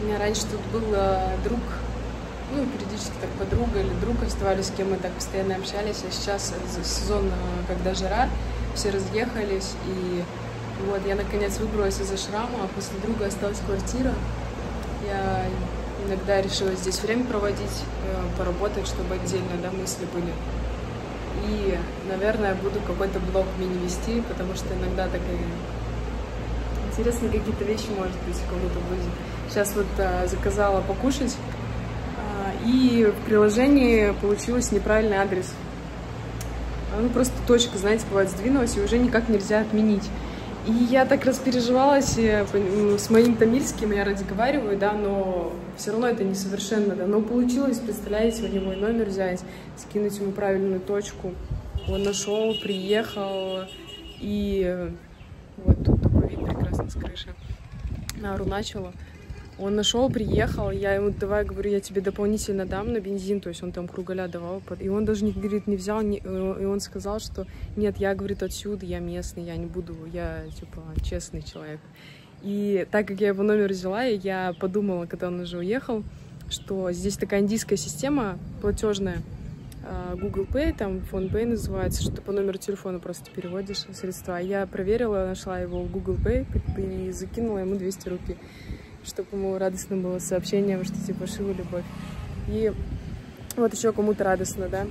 У меня раньше тут был друг, ну, периодически так подруга или друг оставались, с кем мы так постоянно общались, а сейчас сезон, когда жара, все разъехались, и вот я наконец выбралась из ашрама, а после друга осталась квартира. Я иногда решила здесь время проводить, поработать, чтобы отдельно, да, мысли были. И, наверное, буду какой-то блог мини вести, потому что иногда так и интересные какие-то вещи, может быть, кому-то будет. Сейчас вот заказала покушать, и в приложении получилось неправильный адрес. Ну, просто точка, знаете, бывает, сдвинулась, и уже никак нельзя отменить. И я так распереживалась с моим тамильским, я разговариваю, да, но все равно это несовершенно, да. Но получилось, представляете, у него мой номер взять, скинуть ему правильную точку. Он нашел, приехал, и вот тут такой вид прекрасный с крыши на Аруначалу. Он нашел, приехал, я ему, давай, говорю, я тебе дополнительно дам на бензин, то есть он там кругаля давал, и он даже, говорит, не взял, и он сказал, что нет, я, говорит, отсюда, я местный, я не буду, я, типа, честный человек. И так как я его номер взяла, я подумала, когда он уже уехал, что здесь такая индийская система платежная, Google Pay, там PhonePay называется, что ты по номеру телефона просто переводишь средства. Я проверила, нашла его в Google Pay и закинула ему 200 рупий, чтобы ему радостно было сообщением, что типа Шива любовь. И вот еще кому-то радостно, да.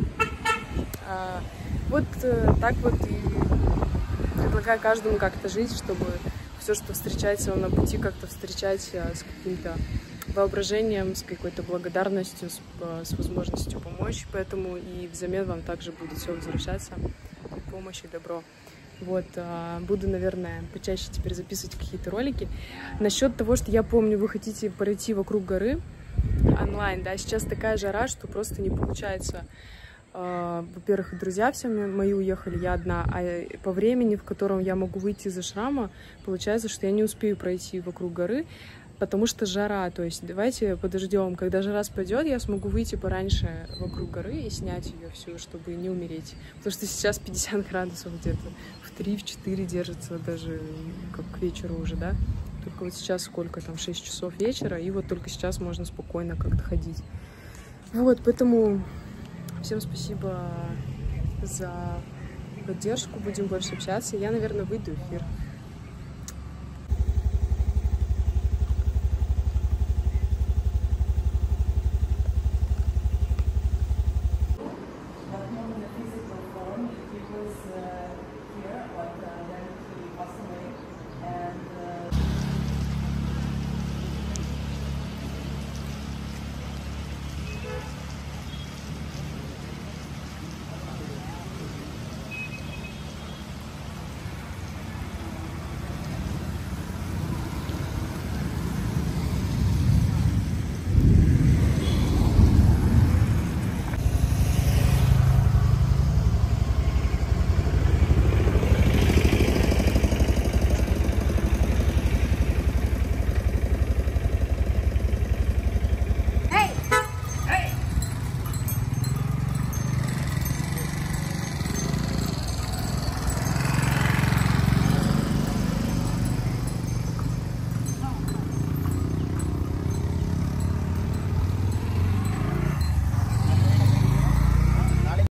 Вот так вот и предлагаю каждому как-то жить, чтобы все, что встречается на пути, как-то встречать с каким-то воображением, с какой-то благодарностью, с возможностью помочь. Поэтому и взамен вам также будет все возвращаться, и помощь, и добро. Вот, буду, наверное, почаще теперь записывать какие-то ролики. Насчет того, что я помню, вы хотите пройти вокруг горы онлайн, да, сейчас такая жара, что просто не получается. Во-первых, друзья все мои уехали, я одна, а по времени, в котором я могу выйти из ашрама, получается, что я не успею пройти вокруг горы, потому что жара. То есть давайте подождем, когда жара спадет, я смогу выйти пораньше вокруг горы и снять ее всю, чтобы не умереть. Потому что сейчас 50 градусов где-то, в 3-4 держится даже как к вечеру уже, да. Только вот сейчас сколько там, 6 часов вечера, и вот только сейчас можно спокойно как-то ходить. Вот, поэтому всем спасибо за поддержку, будем больше общаться. Я, наверное, выйду в эфир.